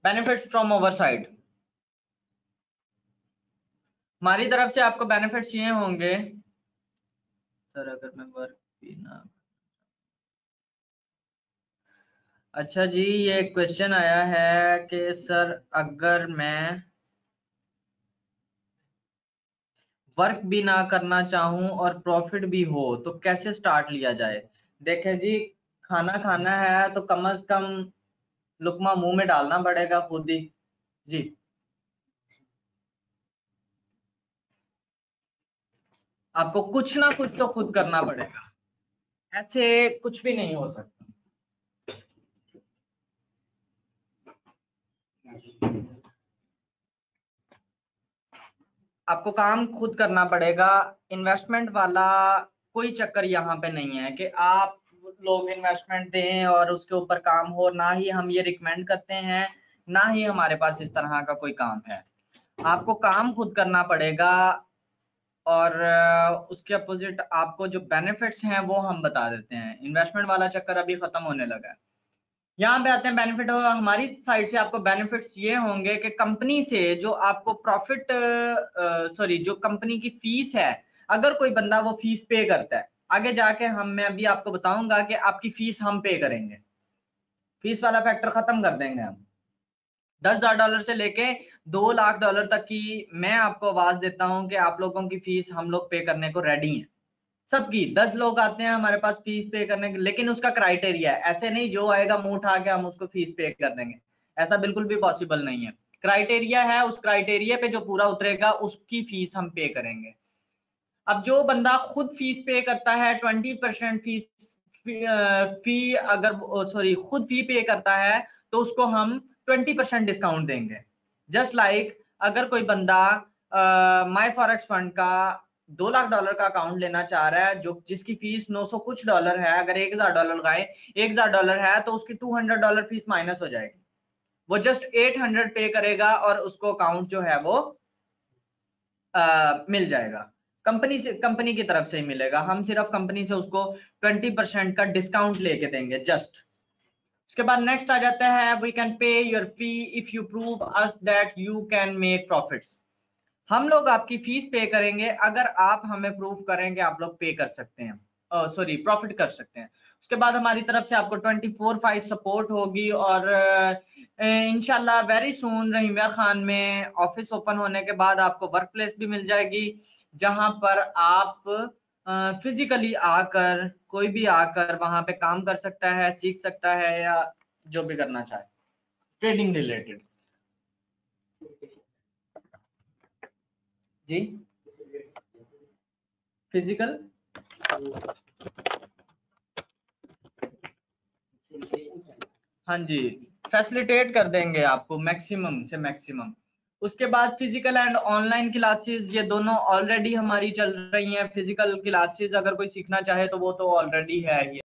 Benefits from over side, हमारी तरफ से आपको बेनिफिट्स ये होंगे सर अगर मैं वर्क भी ना, अच्छा जी ये क्वेश्चन आया है कि सर अगर मैं वर्क भी ना करना चाहूं और प्रॉफिट भी हो तो कैसे स्टार्ट लिया जाए। देखें जी, खाना खाना है तो कम से कम लुकमा मुंह में डालना पड़ेगा खुद ही जी। आपको कुछ ना कुछ तो खुद करना पड़ेगा, ऐसे कुछ भी नहीं हो सकता। आपको काम खुद करना पड़ेगा। इन्वेस्टमेंट वाला कोई चक्कर यहाँ पे नहीं है कि आप लोग इन्वेस्टमेंट दें और उसके ऊपर काम हो, ना ही हम ये रिकमेंड करते हैं, ना ही हमारे पास इस तरह का कोई काम है। आपको काम खुद करना पड़ेगा और उसके अपोजिट आपको जो बेनिफिट्स हैं वो हम बता देते हैं। इन्वेस्टमेंट वाला चक्कर अभी खत्म होने लगा है। यहाँ पे आते हैं बेनिफिट। हमारी साइड से आपको बेनिफिट्स ये होंगे कि कंपनी से जो आपको प्रॉफिट सॉरी जो कंपनी की फीस है, अगर कोई बंदा वो फीस पे करता है, आगे जाके मैं अभी आपको बताऊंगा कि आपकी फीस हम पे करेंगे, फीस वाला फैक्टर खत्म कर देंगे हम। $10,000 से लेके $2 लाख तक की मैं आपको आवाज देता हूं कि आप लोगों की फीस हम लोग पे करने को रेडी हैं। सबकी 10 लोग आते हैं हमारे पास फीस पे करने के, लेकिन उसका क्राइटेरिया है, ऐसे नहीं जो आएगा मुंह उठा के हम उसको फीस पे कर देंगे, ऐसा बिल्कुल भी पॉसिबल नहीं है। क्राइटेरिया है, उस क्राइटेरिया पे जो पूरा उतरेगा उसकी फीस हम पे करेंगे। अब जो बंदा खुद फीस पे करता है 20% फीस फी अगर सॉरी खुद फी पे करता है तो उसको हम 20% डिस्काउंट देंगे। जस्ट लाइक अगर कोई बंदा माई फॉरेक्स फंड का $2 लाख का अकाउंट लेना चाह रहा है, जो जिसकी फीस 900 कुछ डॉलर है, अगर $1,000 लगाए, $1,000 है तो उसकी $200 फीस माइनस हो जाएगी। वो जस्ट 800 पे करेगा और उसको अकाउंट जो है वो मिल जाएगा। कंपनी से, कंपनी की तरफ से ही मिलेगा, हम सिर्फ कंपनी से उसको 20% का डिस्काउंट लेके देंगे जस्ट। उसके बाद नेक्स्ट आ जाता है we can pay your fee if you prove us that you can make profits. हम लोग आपकी फीस पे करेंगे अगर आप हमें प्रूव करेंगे आप लोग पे कर सकते हैं, सॉरी प्रॉफिट कर सकते हैं। उसके बाद हमारी तरफ से आपको 24/5 सपोर्ट होगी और इंशाल्लाह वेरी सून रहीमिया खान में ऑफिस ओपन होने के बाद आपको वर्क प्लेस भी मिल जाएगी, जहां पर आप फिजिकली आकर कोई भी आकर वहां पे काम कर सकता है, सीख सकता है या जो भी करना चाहे ट्रेडिंग रिलेटेड। जी फिजिकल, हाँ जी फैसिलिटेट कर देंगे आपको मैक्सिमम से मैक्सिमम। उसके बाद फिजिकल एंड ऑनलाइन क्लासेस ये दोनों ऑलरेडी हमारी चल रही हैं। फिजिकल क्लासेस अगर कोई सीखना चाहे तो वो तो ऑलरेडी है ही।